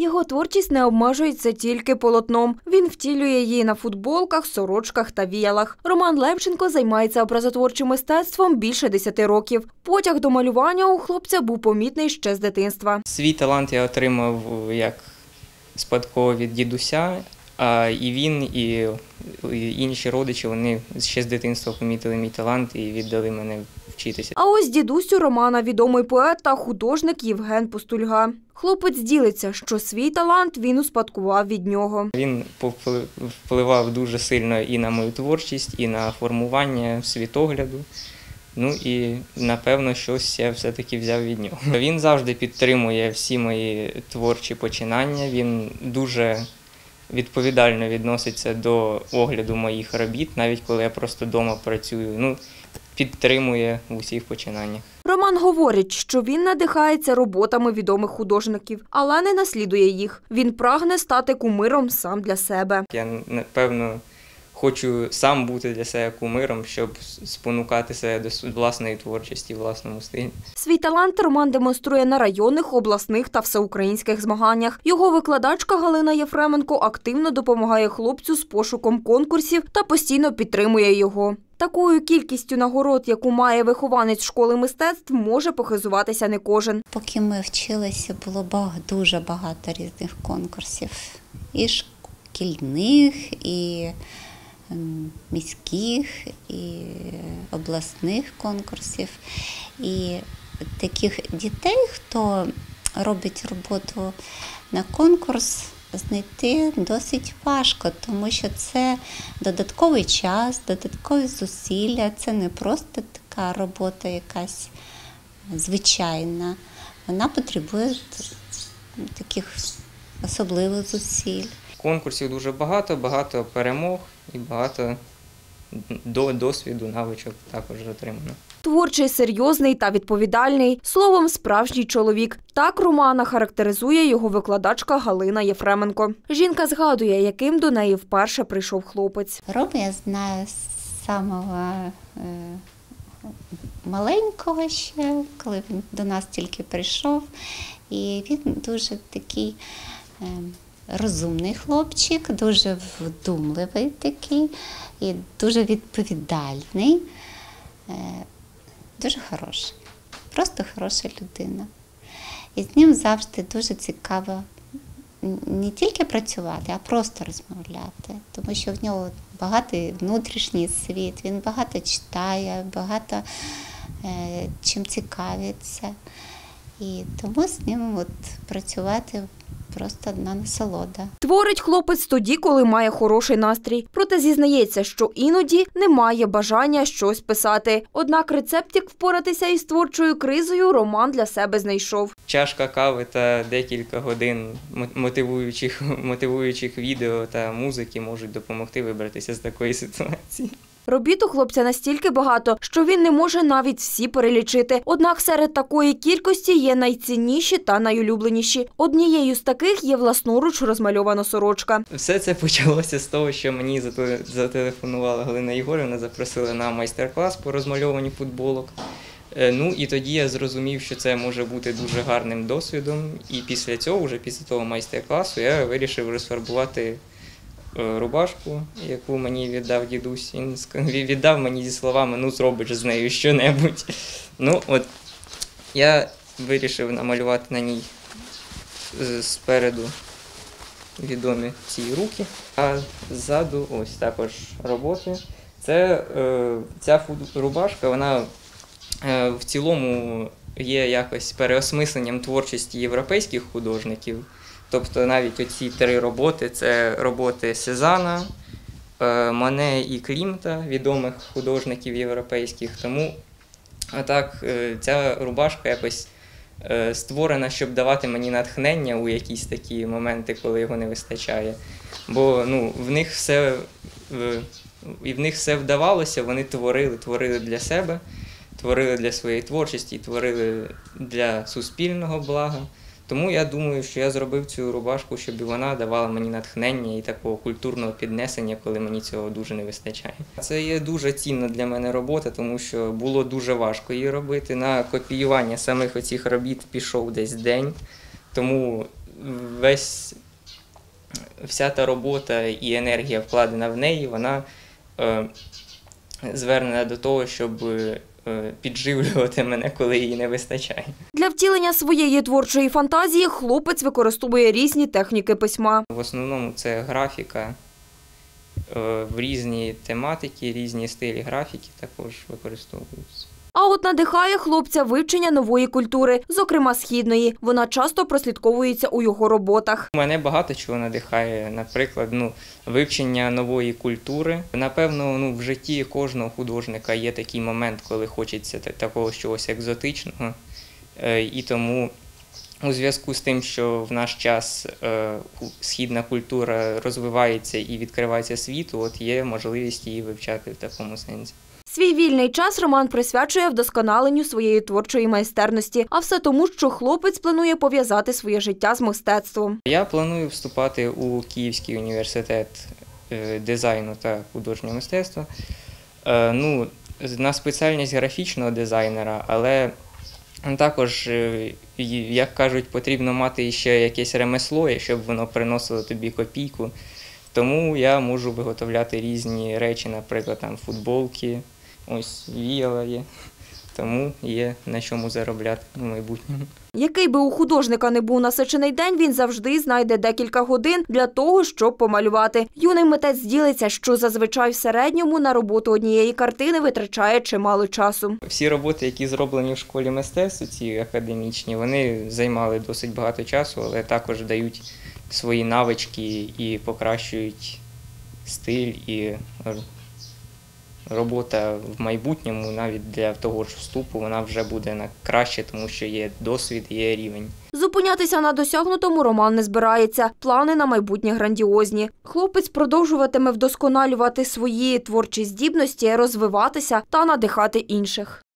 Його творчість не обмежується тільки полотном. Він втілює її на футболках, сорочках та віялах. Роман Левченко займається образотворчим мистецтвом більше 10 років. Потяг до малювання у хлопця був помітний ще з дитинства. Свій талант я отримав як спадково від дідуся, і він, і інші родичі, вони ще з дитинства помітили мій талант і віддали мене вчитися. А ось дідусю Романа відомий поет та художник Євген Постульга. Хлопець ділиться, що свій талант він успадкував від нього. Він впливав дуже сильно і на мою творчість, і на формування світогляду. Ну і, напевно, щось я все-таки взяв від нього. Він завжди підтримує всі мої творчі починання, він дуже відповідально відноситься до огляду моїх робіт, навіть коли я просто вдома працюю, підтримує в усіх починаннях. Роман говорить, що він надихається роботами відомих художників, але не наслідує їх. Він прагне стати кумиром сам для себе. Я, напевно, хочу сам бути для себе кумиром, щоб спонукати себе до власної творчості, власному стилі. Свій талант Роман демонструє на районних, обласних та всеукраїнських змаганнях. Його викладачка Галина Єфременко активно допомагає хлопцю з пошуком конкурсів та постійно підтримує його. Такою кількістю нагород, яку має вихованець школи мистецтв, може похизуватися не кожен. Поки ми вчилися, було дуже багато різних конкурсів. І шкільних, і міських, і обласних конкурсів. І таких дітей, хто робить роботу на конкурс, знайти досить важко, тому що це додатковий час, додаткові зусилля, це не просто така робота якась звичайна. Вона потребує таких особливих зусиль. Конкурсів дуже багато, багато перемог і багато досвіду, навичок також отримано. Творчий, серйозний та відповідальний. Словом, справжній чоловік. Так Романа характеризує його викладачка Галина Єфременко. Жінка згадує, яким до неї вперше прийшов хлопець. Рома я знаю з самого маленького ще, коли він до нас тільки прийшов. І він дуже такий розумний хлопчик, дуже вдумливий такий і дуже відповідальний. Дуже хороший, просто хороша людина. І з ним завжди дуже цікаво не тільки працювати, а просто розмовляти. Тому що в нього багатий внутрішній світ, він багато читає, багато чим цікавиться. І тому з ним працювати просто одна насолода. Творить хлопець тоді, коли має хороший настрій. Проте зізнається, що іноді не має бажання щось писати. Однак рецепт, як впоратися із творчою кризою, Роман для себе знайшов. Чашка кави та декілька годин мотивуючих відео та музики можуть допомогти вибратися з такої ситуації. Робіт у хлопця настільки багато, що він не може навіть всі перелічити. Однак серед такої кількості є найцінніші та найулюбленіші. Однією з таких є власноруч розмальована сорочка. Все це почалося з того, що мені зателефонувала Галина Єгорівна, запросила на майстер-клас по розмальовуванню футболок. І тоді я зрозумів, що це може бути дуже гарним досвідом. І після цього, вже після того майстер-класу, я вирішив розфарбувати рубашку, яку мені віддав дідусь. Він віддав мені зі словами: зробиш з нею що-небудь. Я вирішив намалювати на ній спереду відомі ці руки, а ззаду ось також роботи. Ця рубашка, вона в цілому є якось переосмисленням творчості європейських художників. Тобто навіть оці 3 роботи – це роботи Сезана, Мане і Клімта, відомих художників європейських. Тому ця рубашка якось створена, щоб давати мені натхнення у якісь такі моменти, коли його не вистачає. Бо в них все вдавалося, вони творили для себе, творили для своєї творчості, творили для суспільного блага. Тому я думаю, що я зробив цю рубашку, щоб вона давала мені натхнення і такого культурного піднесення, коли мені цього дуже не вистачає. Це є дуже цінна для мене робота, тому що було дуже важко її робити. На копіювання самих оцих робіт пішов десь день, тому вся та робота і енергія, вкладена в неї, вона звернена до того, щоб підживлювати мене, коли її не вистачає. Для втілення своєї творчої фантазії хлопець використовує різні техніки письма. В основному це графіка, в різні тематики, різні стилі графіки також використовуються. А от надихає хлопця вивчення нової культури, зокрема східної. Вона часто прослідковується у його роботах. Мене багато чого надихає, наприклад, вивчення нової культури. Напевно, в житті кожного художника є такий момент, коли хочеться такого чогось екзотичного. І тому у зв'язку з тим, що в наш час східна культура розвивається і відкривається світу, от є можливість її вивчати в такому сенсі. Свій вільний час Роман присвячує вдосконаленню своєї творчої майстерності, а все тому, що хлопець планує пов'язати своє життя з мистецтвом. Я планую вступати у Київський університет дизайну та художнього мистецтва. На спеціальність графічного дизайнера, але також, як кажуть, потрібно мати ще якесь ремесло, щоб воно приносило тобі копійку. Тому я можу виготовляти різні речі, наприклад, футболки, ось віяла є, тому є на чому заробляти в майбутньому. Який би у художника не був насичений день, він завжди знайде декілька годин для того, щоб помалювати. Юний митець ділиться, що зазвичай в середньому на роботу однієї картини витрачає чимало часу. Всі роботи, які зроблені в школі мистецтв, ці академічні, вони займали досить багато часу, але також дають свої навички і покращують стиль і робота в майбутньому, навіть для того ж вступу, вона вже буде краще, тому що є досвід, є рівень. Зупинятися на досягнутому Роман не збирається. Плани на майбутнє грандіозні. Хлопець продовжуватиме вдосконалювати свої творчі здібності, розвиватися та надихати інших.